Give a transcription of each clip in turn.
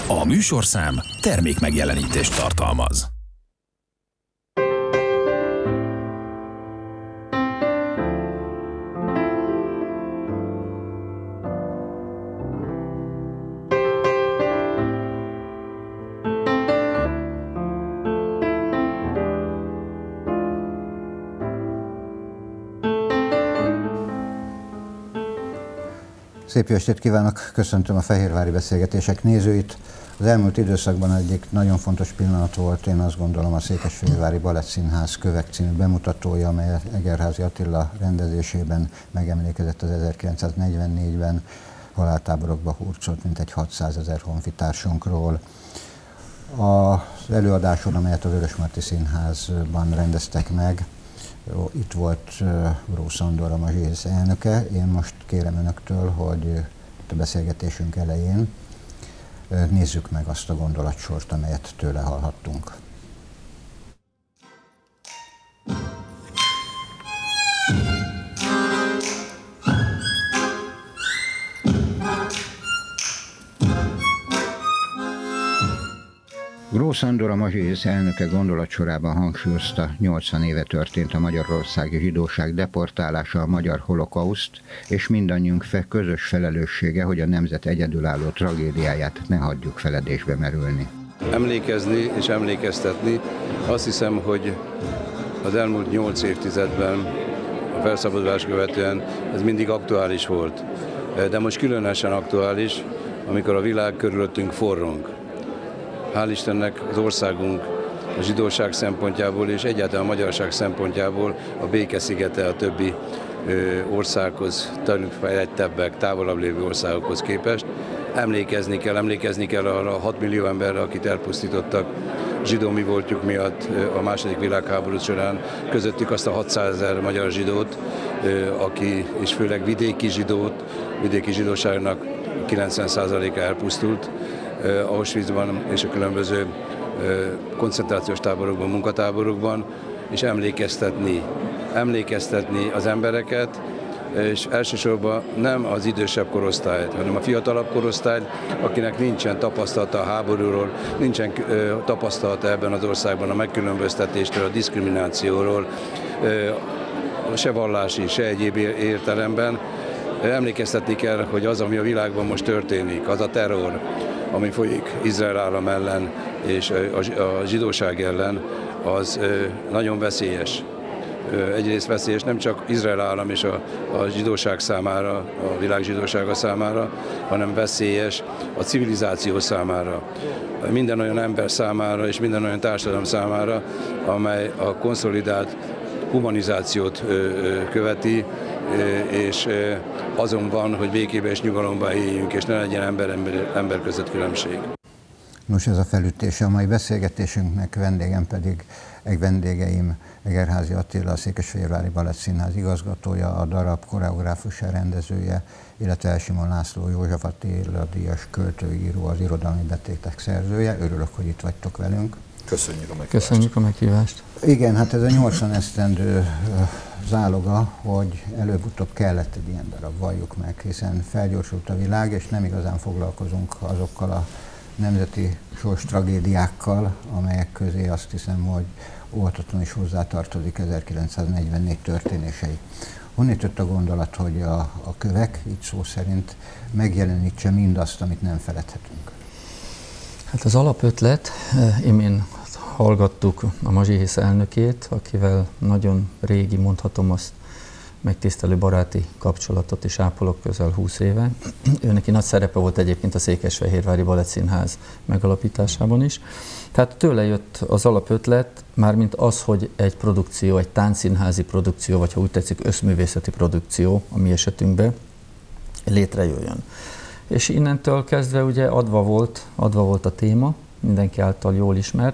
A műsorszám termékmegjelenítést tartalmaz. Szép jó estét kívánok! Köszöntöm a Fehérvári Beszélgetések nézőit. Az elmúlt időszakban egyik nagyon fontos pillanat volt, én azt gondolom, a Székesfehérvári Balettszínház Kövek című bemutatója, amely Egerházy Attila rendezésében megemlékezett az 1944-ben haláltáborokba hurcolt mintegy 600 000 honfitársunkról. Az előadáson, amelyet a Vörösmarty Színházban rendeztek meg, itt volt Grósz Andor, a Mazsész elnöke. Én most kérem önöktől, hogy a beszélgetésünk elején nézzük meg azt a gondolatsort, amelyet tőle hallhattunk. Grósz Andor, a Mazsész elnöke gondolatsorában hangsúlyozta, 80 éve történt a magyarországi zsidóság deportálása, a magyar holokauszt, és mindannyiunk közös felelőssége, hogy a nemzet egyedülálló tragédiáját ne hagyjuk feledésbe merülni. Emlékezni és emlékeztetni, azt hiszem, hogy az elmúlt 8 évtizedben, a felszabadulás követően ez mindig aktuális volt. De most különösen aktuális, amikor a világ körülöttünk forrong. Hál' Istennek az országunk a zsidóság szempontjából és egyáltalán a magyarság szempontjából a békeszigete a többi országhoz, fejlettebbek, távolabb lévő országokhoz képest. Emlékezni kell arra a 6 millió emberre, akit elpusztítottak zsidó mi voltjuk miatt a második világháború során, közöttük azt a 600 000 magyar zsidót, aki, és főleg vidéki zsidóságnak 90%-a elpusztult Auschwitzban és a különböző koncentrációs táborokban, munkatáborokban, és emlékeztetni az embereket, és elsősorban nem az idősebb korosztályt, hanem a fiatalabb korosztályt, akinek nincsen tapasztalata a háborúról, nincsen tapasztalata ebben az országban a megkülönböztetéstől, a diszkriminációról, se vallási, se egyéb értelemben. Emlékeztetni kell, hogy az, ami a világban most történik, az a terror, ami folyik Izrael állam ellen és a zsidóság ellen, az nagyon veszélyes. Egyrészt veszélyes nem csak Izrael állam és a zsidóság számára, a világ zsidósága számára, hanem veszélyes a civilizáció számára. Minden olyan ember számára és minden olyan társadalom számára, amely a konszolidált humanizációt követi, és azon van, hogy békében és nyugalomban éljünk, és ne legyen ember között különbség. Nos, ez a felütése a mai beszélgetésünknek, vendégeim Egerházy Attila, a Székesfehérvári Balettszínház igazgatója, a darab koreográfusa, rendezője, illetve Elsimon László József Attila díjas költőíró, az Irodalmi Betétek szerzője. Örülök, hogy itt vagytok velünk. Köszönjük a meghívást. Igen, hát ez a 80 esztendő záloga, hogy előbb-utóbb kellett egy ilyen darab, valljuk meg, hiszen felgyorsult a világ, és nem igazán foglalkozunk azokkal a nemzeti sors tragédiákkal, amelyek közé azt hiszem, hogy óhatatlanul is hozzátartozik 1944 történései. Honnét jött a gondolat, hogy a Kövek, így szó szerint, megjelenítse mindazt, amit nem feledhetünk? Hát az alapötlet, imént hallgattuk a Mazsész elnökét, akivel nagyon régi, mondhatom azt, megtisztelő baráti kapcsolatot is ápolok közel 20 éve. Őneki nagy szerepe volt egyébként a Székesfehérvári Balettszínház megalapításában is. Tehát tőle jött az alapötlet, mármint az, hogy egy produkció, egy táncszínházi produkció, vagy ha úgy tetszik, összművészeti produkció a mi esetünkben létrejöjjön. És innentől kezdve ugye adva volt a téma, mindenki által jól ismert,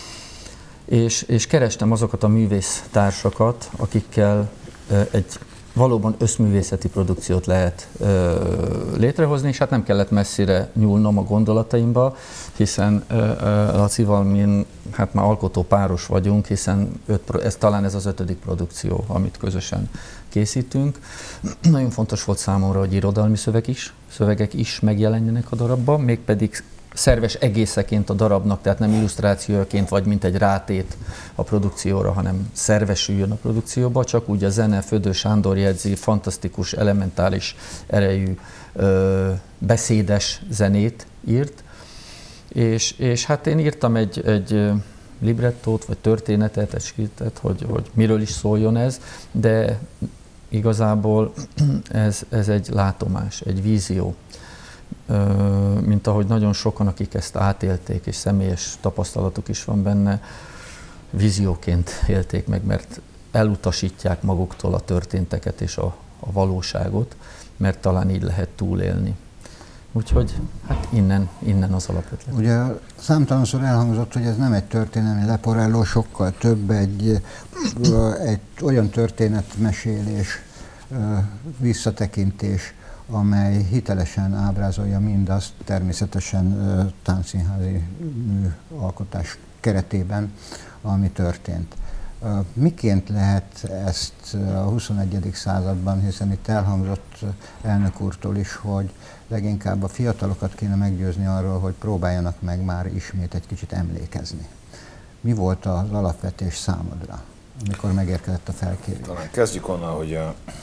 és kerestem azokat a művésztársakat, akikkel egy valóban összművészeti produkciót lehet létrehozni, és hát nem kellett messzire nyúlnom a gondolataimba, hiszen Lacival mi hát már alkotó páros vagyunk, hiszen talán ez az 5. produkció, amit közösen készítünk. Nagyon fontos volt számomra, hogy irodalmi szövegek is megjelenjenek a darabban, mégpedig szerves egészeként a darabnak, tehát nem illusztrációként vagy mint egy rátét a produkcióra, hanem szervesüljön a produkcióba, csak úgy a zene, Födő Sándor jegyzi, fantasztikus, elementális erejű beszédes zenét írt, és hát én írtam egy librettót, vagy történetet, egy skriptet, hogy miről is szóljon ez, de igazából ez egy látomás, egy vízió. Mint ahogy nagyon sokan, akik ezt átélték, és személyes tapasztalatuk is van benne, vízióként élték meg, mert elutasítják maguktól a történteket és a valóságot, mert talán így lehet túlélni. Úgyhogy hát innen az alapötlet. Ugye számtalanszor elhangzott, hogy ez nem egy történelmi leporelló, sokkal több egy olyan történetmesélés, visszatekintés, amely hitelesen ábrázolja mindazt, természetesen táncszínházi műalkotás keretében, ami történt. Miként lehet ezt a 21. században, hiszen itt elhangzott elnök úrtól is, hogy leginkább a fiatalokat kéne meggyőzni arról, hogy próbáljanak meg már ismét egy kicsit emlékezni. Mi volt az alapvetés számodra, amikor megérkezett a felkérés? Talán kezdjük onnan, hogy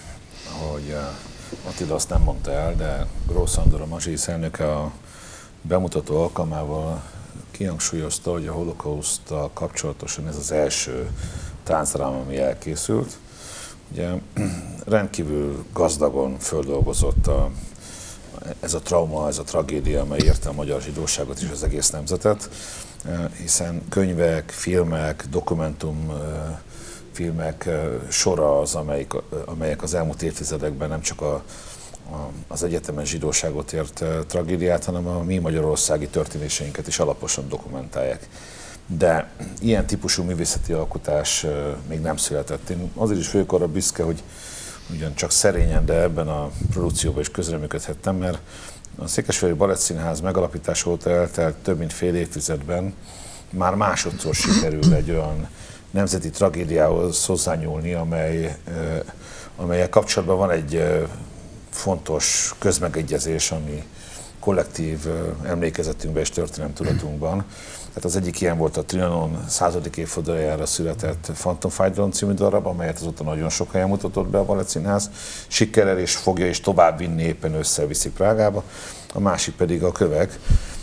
Attila azt nem mondta el, de Grósz Sándor, a Mazsihisz elnöke a bemutató alkalmával kihangsúlyozta, hogy a holokauszttal kapcsolatosan ez az első táncdráma, ami elkészült. Ugye rendkívül gazdagon földolgozott ez a trauma, ez a tragédia, amely érte a magyar zsidóságot és az egész nemzetet, hiszen könyvek, filmek, dokumentumfilmek sora az, amelyek az elmúlt évtizedekben nem csak az egyetemes zsidóságot ért tragédiát, hanem a mi magyarországi történéseinket is alaposan dokumentálják. De ilyen típusú művészeti alkotás még nem született. Én azért is vagyok arra büszke, hogy ugyancsak szerényen, de ebben a produkcióban is közreműködhettem, mert a Székesfehérvári Balettszínház megalapítása óta eltelt több mint fél évtizedben már másodszor sikerül egy olyan nemzeti tragédiához hozzányúlni, amelyel kapcsolatban van egy fontos közmegegyezés, ami kollektív emlékezetünkben és történelemtudatunkban. Tehát az egyik ilyen volt a Trianon 100. évfordulójára született Fantomfájdalom című darab, amelyet azóta nagyon sok helyen mutatott be a Balettszínház. Sikerrel és fogja és tovább vinni, éppen összeviszi Prágába. A másik pedig a Kövek,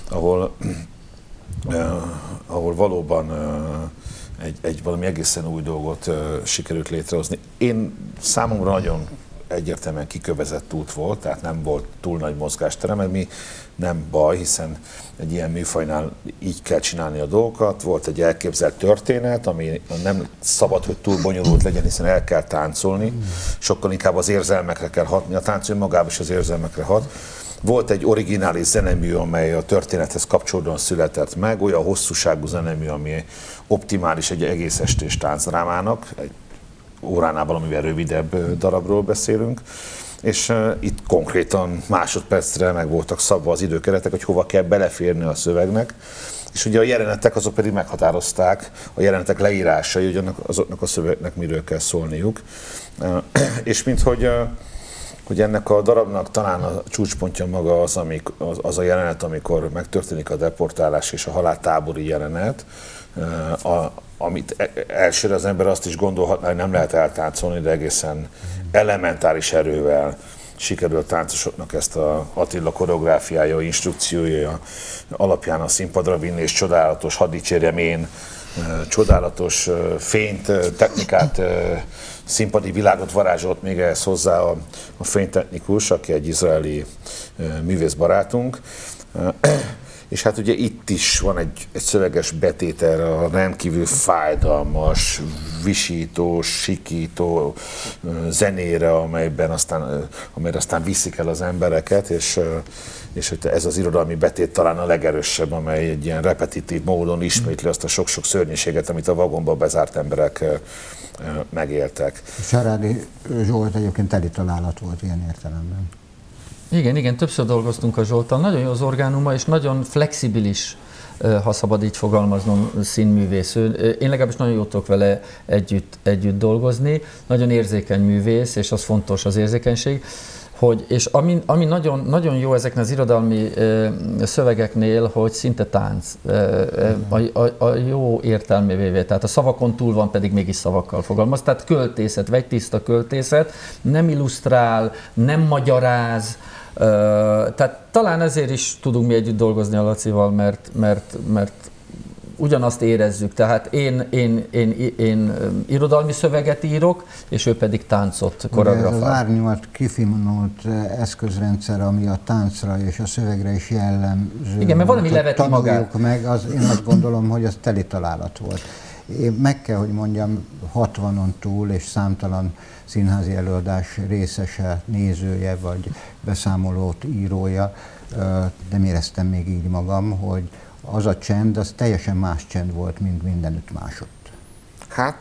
ahol valóban egy valami egészen új dolgot sikerült létrehozni. Számomra nagyon egyértelműen kikövezett út volt, tehát nem volt túl nagy mozgásterem, mert mi nem baj, hiszen egy ilyen műfajnál így kell csinálni a dolgokat. Volt egy elképzelt történet, ami nem szabad, hogy túl bonyolult legyen, hiszen el kell táncolni, sokkal inkább az érzelmekre kell hatni, a tánc önmagában is az érzelmekre hat. Volt egy originális zenemű, amely a történethez kapcsolódóan született meg, olyan hosszúságú zenemű, ami optimális egy egész estés táncdrámának, egy óránál valamivel rövidebb darabról beszélünk, és itt konkrétan másodpercre meg voltak szabva az időkeretek, hogy hova kell beleférni a szövegnek, és ugye a jelenetek azok pedig meghatározták, a jelenetek leírásai, hogy azoknak a szövegnek miről kell szólniuk, és hogy ennek a darabnak talán a csúcspontja maga az a jelenet, amikor megtörténik a deportálás és a haláltábori jelenet, amit elsőre az ember azt is gondolhatná, hogy nem lehet eltáncolni, de egészen elementáris erővel sikerült táncosoknak ezt a Attila koreográfiája, instrukciója alapján a színpadra vinni, és csodálatos, hadd dicsérjem én, csodálatos fényt, technikát, színpadi világot varázsolt még ehhez hozzá a fénytechnikus, aki egy izraeli művészbarátunk. És hát ugye itt is van egy szöveges betét erre a rendkívül fájdalmas, visító, sikító zenére, amelyre aztán viszik el az embereket, és hogy ez az irodalmi betét talán a legerősebb, amely egy ilyen repetitív módon ismétli azt a sok-sok szörnyűséget, amit a vagonba bezárt emberek megéltek. Csarádi Zsolt egyébként teli találat volt ilyen értelemben. Igen, többször dolgoztunk a Zsolttal. Nagyon jó az orgánuma, és nagyon flexibilis, ha szabad így fogalmaznom, színművész. Én legalábbis nagyon jól tudok vele együtt dolgozni. Nagyon érzékeny művész, és az fontos, az érzékenység. és ami nagyon, nagyon jó ezeknek az irodalmi szövegeknél, hogy szinte tánc, a jó értelmévé, tehát a szavakon túl van, pedig mégis szavakkal fogalmaz, tehát költészet, vegytiszta költészet, nem illusztrál, nem magyaráz, tehát talán ezért is tudunk mi együtt dolgozni a Lacival, mert ugyanazt érezzük, tehát én irodalmi szöveget írok, és ő pedig táncot koreografál. Ez az árnyalt, kifinomult eszközrendszer, ami a táncra és a szövegre is jellemző. Igen, mert valami leveti magát. Meg, én azt gondolom, hogy az teli találat volt. Én meg kell, hogy mondjam, 60-on túl és számtalan színházi előadás részese, nézője vagy beszámolót írója, nem éreztem még így magam, hogy az a csend, az teljesen más csend volt, mint mindenütt másodt. Hát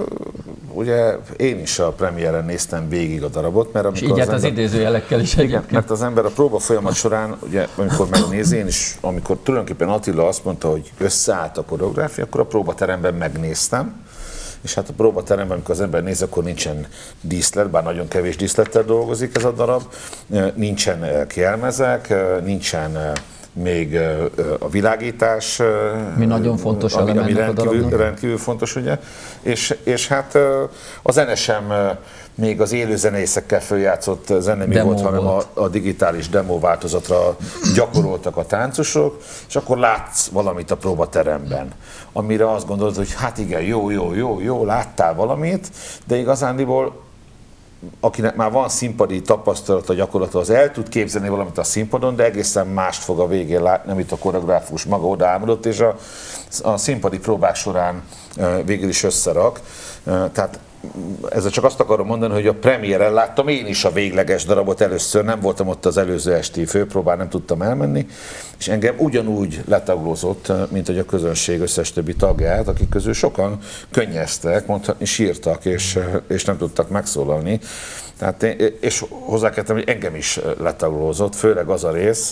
ugye én is a premiéren néztem végig a darabot, mert amikor és így az idézőjelekkel is egyébként. Mert az ember a próba folyamat során, ugye, amikor megnézi, én is, amikor tulajdonképpen Attila azt mondta, hogy összeállt a koreográfia, akkor a próbateremben megnéztem, és hát a próbateremben, amikor az ember néz, akkor nincsen díszlet, bár nagyon kevés díszlettel dolgozik ez a darab, nincsen kielmezek, nincsen még a világítás, mi nagyon fontos ami rendkívül fontos, ugye, és hát a zene sem még az élő zenészekkel följátszott zene mi volt, hanem a digitális demo változatra gyakoroltak a táncosok, és akkor látsz valamit a próbateremben, amire azt gondolod, hogy hát igen, jó, láttál valamit, de igazándiból akinek már van színpadi tapasztalata, gyakorlata, az el tud képzelni valamit a színpadon, de egészen mást fog a végén látni, amit a koreográfus maga odaálmodott, és a színpadi próbák során végül is összerak. Tehát ezzel csak azt akarom mondani, hogy a premiéren láttam én is a végleges darabot először, nem voltam ott az előző esti főpróbán, nem tudtam elmenni, és engem ugyanúgy letaglózott, mint hogy a közönség összes többi tagját, akik közül sokan könnyeztek, mondhatni sírtak, és nem tudtak megszólalni. Tehát és hozzá kell tenni, hogy engem is letaglózott, főleg az a rész.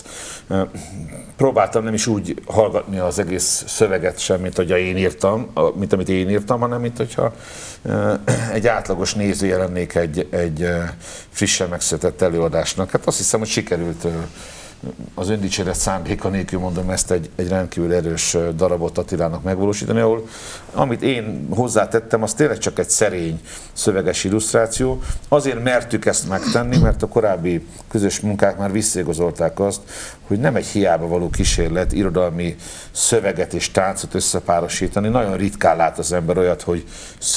Próbáltam nem is úgy hallgatni az egész szöveget sem, mint hogy én írtam, mint amit én írtam, hanem mint hogyha egy átlagos néző jelennék egy frissen megszületett előadásnak. Hát azt hiszem, hogy sikerült az öndicséret szándéka nélkül, mondom ezt, egy rendkívül erős darabot Attilának megvalósítani, ahol amit én hozzátettem, az tényleg csak egy szerény szöveges illusztráció. Azért mertük ezt megtenni, mert a korábbi közös munkák már visszaigazolták azt, hogy nem egy hiába való kísérlet irodalmi szöveget és táncot összepárosítani. Nagyon ritkán lát az ember olyat, hogy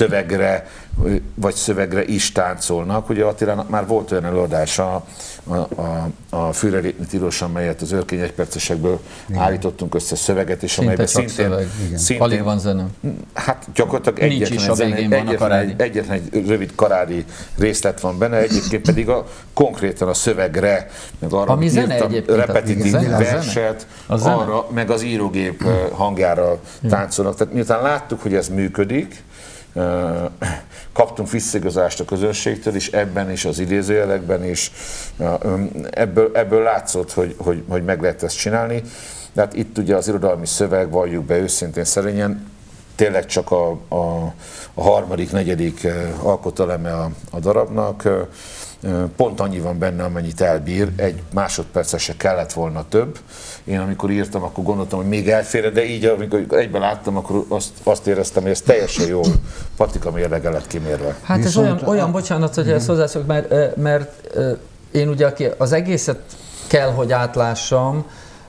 szövegre is táncolnak. Ugye Attilának már volt olyan előadása a Führerépni tilos, amelyet az Örkény egypercesekből állítottunk össze szöveget, és amelyben szintén alig van zene. Hát gyakorlatilag egyetlen egy rövid karádi részlet van benne, egyébként pedig konkrétan a szövegre, meg arra, ami zene írtam, repetitív verset, arra, meg az írógép hangjára táncolnak. Tehát miután láttuk, hogy ez működik, kaptunk visszaigazolást a közönségtől is, ebben is, az idézőjelekben is, ebből látszott, hogy meg lehet ezt csinálni. De hát itt ugye az irodalmi szöveg, valljuk be őszintén szerényen, tényleg csak a harmadik, negyedik alkoteleme a darabnak. Pont annyi van benne, amennyit elbír, egy másodpercre se kellett volna több. Én amikor írtam, akkor gondoltam, hogy még elfér, de így, amikor egyben láttam, akkor azt éreztem, hogy ez teljesen jól patika mérlege lett kimérve. Hát ez olyan bocsánat, hogy ezt hozzászok, mert én ugye, aki az egészet kell, hogy átlássam,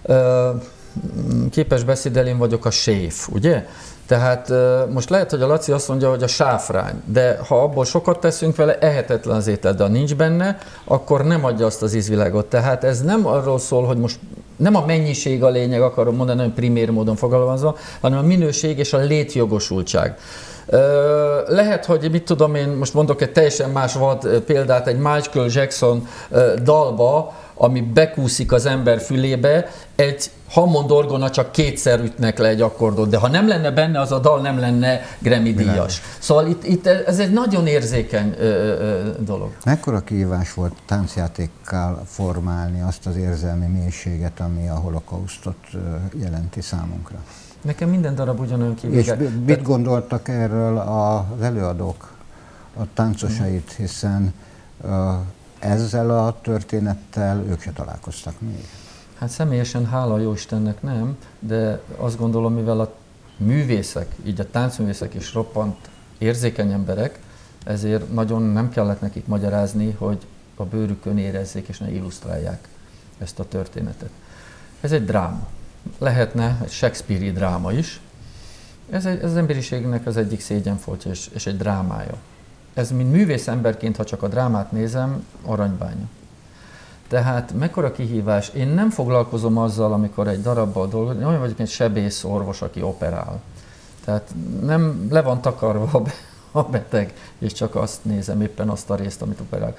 képes beszédelén vagyok a séf, ugye? Tehát most lehet, hogy a Laci azt mondja, hogy a sáfrány, de ha abból sokat teszünk vele, ehetetlen az étel, de ha nincs benne, akkor nem adja azt az ízvilágot. Tehát ez nem arról szól, hogy most nem a mennyiség a lényeg, akarom mondani, hogy primér módon fogalmazva, hanem a minőség és a létjogosultság. Lehet, hogy mit tudom én, most mondok egy teljesen más példát, egy Michael Jackson dalba, ami bekúszik az ember fülébe, egy Hammond orgona csak kétszer ütnek le egy akkordot, de ha nem lenne benne, az a dal nem lenne Grammy-díjas. Szóval itt ez egy nagyon érzékeny dolog. Mekkora kihívás volt táncjátékkal formálni azt az érzelmi mélységet, ami a holokausztot jelenti számunkra? Nekem minden darab ugyanolyan kihívás. És mit gondoltak erről az előadók, a táncosait, hiszen ezzel a történettel ők se találkoztak még? Hát személyesen hála jó Istennek nem, de azt gondolom, mivel a művészek, így a táncművészek is roppant érzékeny emberek, ezért nagyon nem kellett nekik magyarázni, hogy a bőrükön érezzék és ne illusztrálják ezt a történetet. Ez egy dráma. Lehetne egy Shakespeare-i dráma is. Ez az emberiségnek az egyik szégyenfoltja és egy drámája. Ez, mint művész emberként, ha csak a drámát nézem, aranybánya. Tehát mekkora kihívás. Én nem foglalkozom azzal, amikor egy darabbal dolgozom, olyan vagyok egy sebész orvos, aki operál. Tehát nem le van takarva a beteg, és csak azt nézem, éppen azt a részt, amit operál.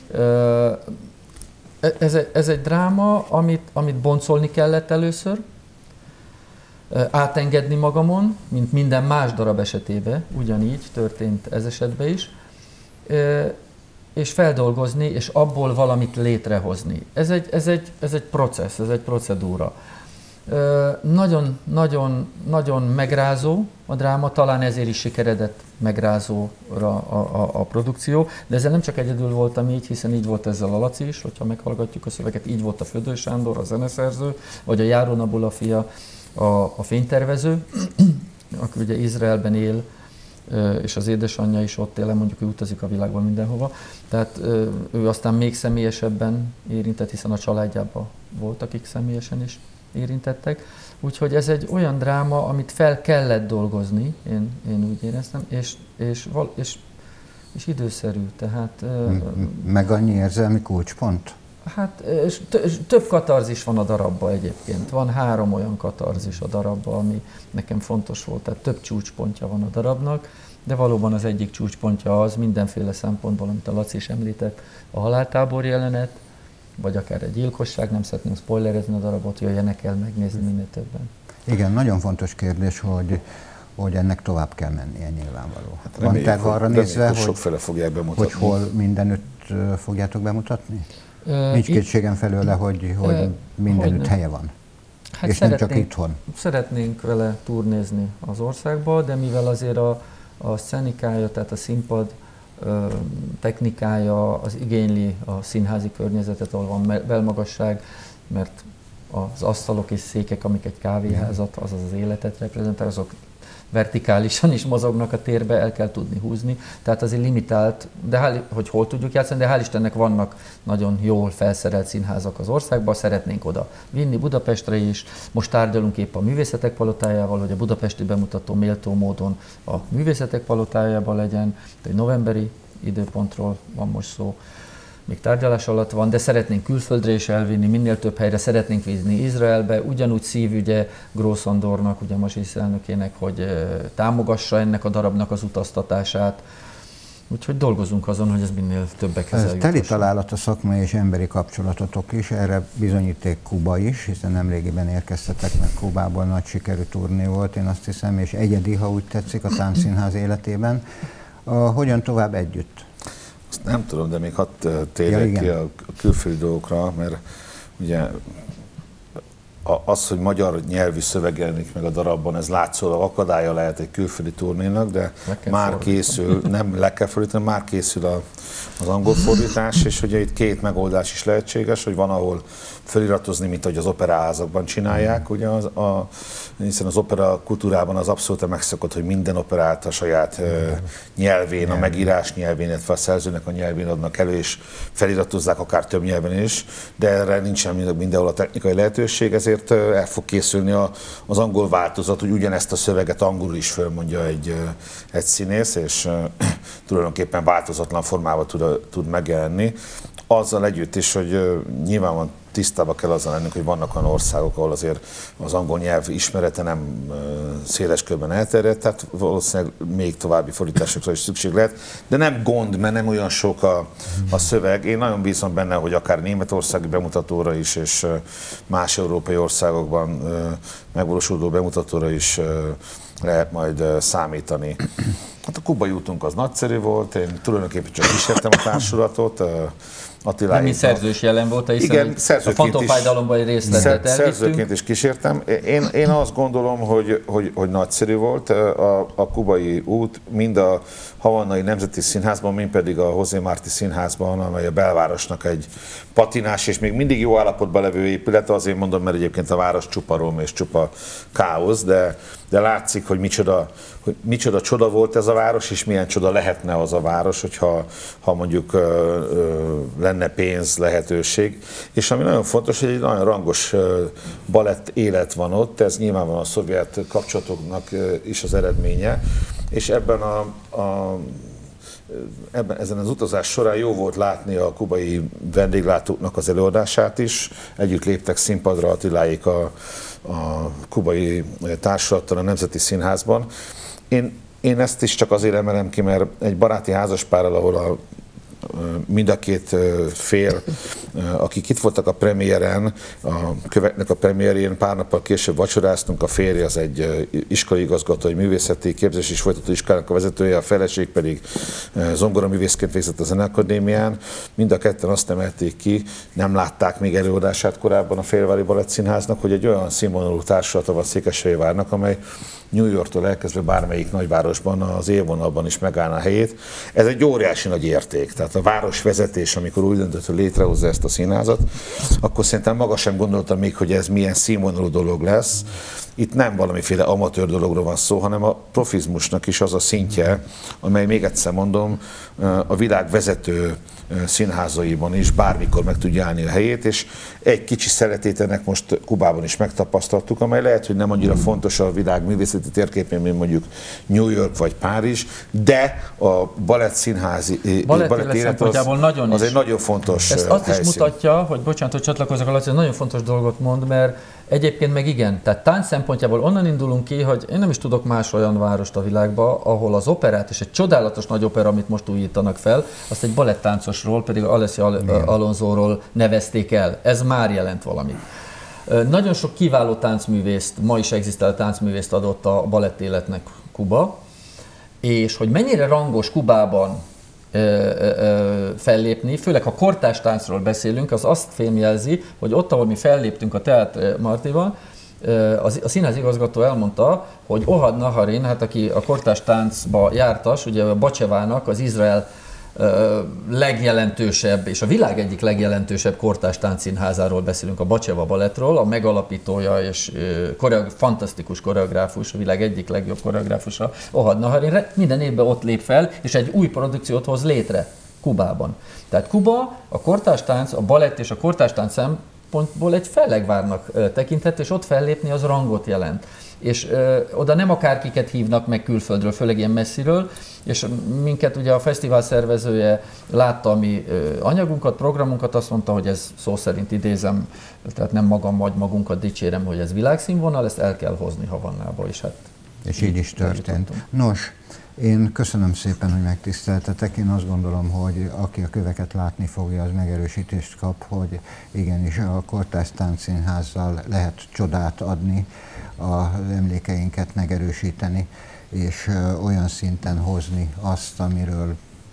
Ez egy dráma, amit boncolni kellett először, átengedni magamon, mint minden más darab esetében, ugyanígy történt ez esetben is, és feldolgozni, és abból valamit létrehozni. Ez egy processz, ez egy procedúra. Nagyon megrázó a dráma, talán ezért is sikeredett megrázóra a produkció, de ezzel nem csak egyedül voltam így, hiszen így volt ezzel a Laci is, hogyha meghallgatjuk a szöveget, így volt a Födő Sándor, a zeneszerző, vagy a Járó Nabula fia, a fénytervező, aki ugye Izraelben él, és az édesanyja is ott él, mondjuk ő utazik a világban mindenhova. Tehát ő aztán még személyesebben érintett, hiszen a családjában volt, akik személyesen is érintettek. Úgyhogy ez egy olyan dráma, amit fel kellett dolgozni, én úgy éreztem, és időszerű. Tehát, meg annyi érzelmi kulcspont? Hát több katarzis van a darabban egyébként. Van 3 olyan katarzis a darabban, ami nekem fontos volt. Tehát több csúcspontja van a darabnak, de valóban az egyik csúcspontja az mindenféle szempontból, amit a Laci is említett, a haláltábor jelenet, vagy akár egy gyilkosság, nem szeretném spoilerezni a darabot, jöjjenek el megnézni minél többen. Igen, nagyon fontos kérdés, hogy ennek tovább kell mennie nyilvánvaló. Hát van terv arra nézve, hogy hol mindenütt fogjátok bemutatni? Nincs kétségem felőle, hogy mindenütt helye van. Hát és nem csak itthon. Szeretnénk vele turnézni az országba, de mivel azért a szcenikája, tehát a színpad technikája az igényli a színházi környezetet, ahol van belmagasság, mert az asztalok és székek, amik egy kávéházat, azaz az életet reprezentálják, azok vertikálisan is mozognak a térbe, el kell tudni húzni. Tehát azért limitált, de hogy hol tudjuk játszani, de hál' Istennek vannak nagyon jól felszerelt színházak az országban, szeretnénk oda vinni Budapestre is. Most tárgyalunk épp a Művészetek Palotájával, hogy a budapesti bemutató méltó módon a Művészetek Palotájában legyen. Egy novemberi időpontról van most szó, még tárgyalás alatt van, de szeretnénk külföldre is elvinni, minél több helyre szeretnénk vinni Izraelbe, ugyanúgy szívügye Grósz Andornak, ugye a Mazsihisz elnökének, hogy támogassa ennek a darabnak az utaztatását. Úgyhogy dolgozunk azon, hogy ez minél többekhez eljutasson. Teli találat a szakmai és emberi kapcsolatotok is, erre bizonyíték Kuba is, hiszen nemrégiben érkeztetek meg Kubából, nagy sikerű turné volt, én azt hiszem, és egyedi, ha úgy tetszik, a Táncszínház életében. Hogyan tovább együtt? Azt nem tudom, de még hadd térjek ki a külföldi dolgokra, mert ugye az, hogy magyar nyelvű szöveg jelenik meg a darabban, ez látszólag akadálya lehet egy külföldi turnénak, de már készül, nem le kell fordítani, már készül az angol fordítás, és ugye itt 2 megoldás is lehetséges, hogy van, ahol feliratozni, mint ahogy az operaházakban csinálják, ugye hiszen az opera kultúrában az abszolút megszokott, hogy minden operát a saját nyelvén, a megírás nyelvén, illetve a szerzőnek a nyelvén adnak elő, és feliratozzák akár több nyelven is, de erre nincsen mindenhol a technikai lehetőség, ezért el fog készülni az angol változat, hogy ugyanezt a szöveget angolul is fölmondja egy színész, és tulajdonképpen változatlan formában tud megjelenni. Azzal együtt is, hogy nyilván tisztában kell azzal lennünk, hogy vannak olyan országok, ahol azért az angol nyelv ismerete nem széles körben elterjedt, tehát valószínűleg még további fordításokra is szükség lehet, de nem gond, mert nem olyan sok a szöveg. Én nagyon bízom benne, hogy akár németországi bemutatóra is, és más európai országokban megvalósuló bemutatóra is lehet majd számítani. Hát a kubai útunk az nagyszerű volt, én tulajdonképpen csak kísértem a társulatot, Attiláéknak. Nem, mint szerzős jelen volt, hiszen igen, a Fantomfájdalomban egy részletet elvittünk. Szerzőként is kísértem. Én azt gondolom, hogy nagyszerű volt a kubai út, mind a Havannai Nemzeti Színházban, mind pedig a José Martí Színházban, amely a belvárosnak egy patinás és még mindig jó állapotban levő épület. Azért mondom, mert egyébként a város csupa rom és csupa káosz, de látszik, hogy micsoda csoda volt ez a város, és milyen csoda lehetne az a város, hogyha mondjuk lenne pénz, lehetőség. És ami nagyon fontos, hogy egy nagyon rangos balett élet van ott, ez nyilvánvalóan a szovjet kapcsolatoknak is az eredménye, és ezen az utazás során jó volt látni a kubai vendéglátóknak az előadását is. Együtt léptek színpadra Attiláék a kubai társulattal a Nemzeti Színházban. Én ezt is csak azért emelem ki, mert egy baráti házaspárral, ahol mind a két fél, akik itt voltak a premiéren, a Köveknek a premiérjén, pár nappal később vacsoráztunk, a férje az egy iskolai igazgató, egy művészeti képzés is folytató iskolának a vezetője, a feleség pedig zongoraművészként végzett a Zeneakadémián. Mind a ketten azt emelték ki, nem látták még előadását korábban a Fehérvári Balettszínháznak, hogy egy olyan színvonalú társulata van Székesfehérvárnak, amely New Yorktól elkezdve bármelyik nagyvárosban az élvonalban is megállna a helyét. Ez egy óriási nagy érték. Tehát a városvezetés, amikor úgy döntött, hogy létrehozza ezt a színházat, akkor szerintem maga sem gondolta még, hogy ez milyen színvonalú dolog lesz. Itt nem valamiféle amatőr dologról van szó, hanem a profizmusnak is az a szintje, amely, még egyszer mondom, a világ vezető színházaiban is bármikor meg tudja állni a helyét, és egy kicsi szeretét ennek most Kubában is megtapasztaltuk, amely lehet, hogy nem annyira fontos a világ művészeti térképén, mint mondjuk New York vagy Párizs, de a balettszínházi balett élet az egy nagyon fontos helyszín. Azt helyszín. is mutatja, hogy bocsánat, hogy csatlakozok a Laci, nagyon fontos dolgot mond, mert egyébként meg igen, tehát tánc szempontjából onnan indulunk ki, hogy én nem is tudok más olyan várost a világban, ahol az operát, és egy csodálatos nagy opera, amit most újítanak fel, azt egy balettáncosról, pedig Alessia Alonsoról nevezték el. Ez már jelent valamit. Nagyon sok kiváló táncművészt, ma is egzisztáló táncművészt adott a balett életnek Kuba, és hogy mennyire rangos Kubában fellépni, főleg ha kortárs táncról beszélünk, az azt fémjelzi, hogy ott, ahol mi felléptünk a Teátr Martival, a színház igazgató elmondta, hogy Ohad Naharin, hát aki a kortárs táncba jártas, ugye a Bacsevának, az Izrael legjelentősebb, és a világ egyik legjelentősebb kortárs táncszínházáról beszélünk, a Bacseva Balettról, a megalapítója és fantasztikus koreográfus, a világ egyik legjobb koreográfusa, Ohad Naharin, minden évben ott lép fel, és egy új produkciót hoz létre Kubában. Tehát Kuba, a kortárs tánc, a balett és a kortárs tánc szempontból egy fellegvárnak tekinthető, és ott fellépni az rangot jelent. És oda nem akárkiket hívnak meg külföldről, főleg ilyen messziről, és minket ugye a fesztivál szervezője látta a mi anyagunkat, programunkat, azt mondta, hogy ez szó szerint idézem, tehát nem magam vagy magunkat dicsérem, hogy ez világszínvonal, ezt el kell hozni Havannába is. Hát és így is történt. Nos, én köszönöm szépen, hogy megtiszteltetek. Én azt gondolom, hogy aki a köveket látni fogja, az megerősítést kap, hogy igenis a kortárs táncszínházzal lehet csodát adni, az emlékeinket megerősíteni, és olyan szinten hozni azt, amiről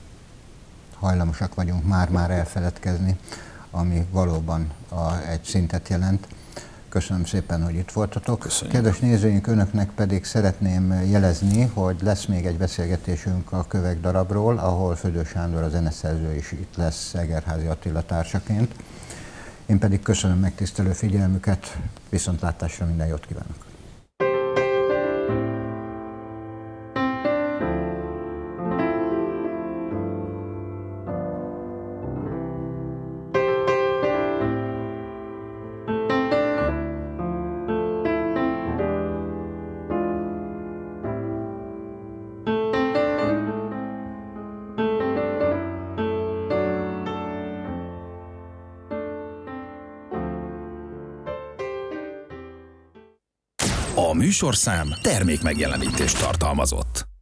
hajlamosak vagyunk már elfeledkezni, ami valóban egy szintet jelent. Köszönöm szépen, hogy itt voltatok. Köszönjük. Kedves nézőink, önöknek pedig szeretném jelezni, hogy lesz még egy beszélgetésünk a Kövek darabról, ahol Födő Sándor, a zeneszerző is itt lesz Egerházy Attila társaként. Én pedig köszönöm megtisztelő figyelmüket, viszontlátásra, minden jót kívánok! A műsorszám termékmegjelenítést tartalmazott.